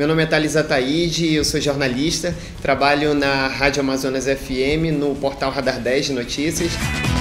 Meu nome é Thales Ataíde, eu sou jornalista, trabalho na Rádio Amazonas FM, no portal Radar 10 de notícias.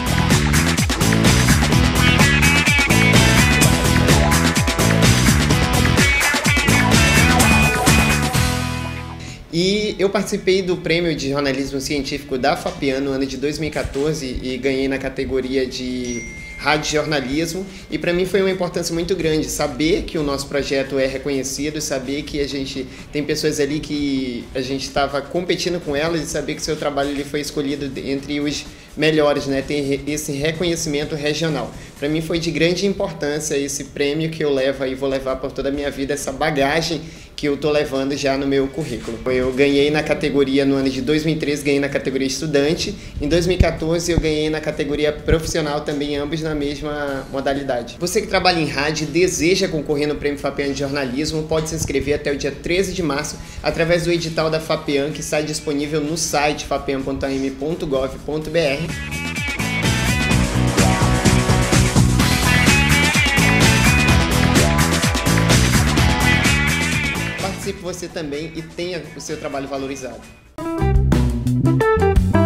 E eu participei do Prêmio de Jornalismo Científico da FAPEAN no ano de 2014 e ganhei na categoria de Rádio Jornalismo, e para mim foi uma importância muito grande saber que o nosso projeto é reconhecido, saber que a gente tem pessoas ali que a gente estava competindo com elas e saber que seu trabalho ele foi escolhido entre os melhores, né? Tem esse reconhecimento regional. Para mim foi de grande importância esse prêmio que eu levo e vou levar por toda a minha vida, essa bagagem que eu tô levando já no meu currículo. Eu ganhei na categoria no ano de 2013, ganhei na categoria estudante. Em 2014 eu ganhei na categoria profissional também, ambos na mesma modalidade. Você que trabalha em rádio e deseja concorrer no Prêmio FAPEAN de Jornalismo, pode se inscrever até o dia 13 de março através do edital da FAPEAN, que está disponível no site fapean.am.gov.br. Participe você também e tenha o seu trabalho valorizado.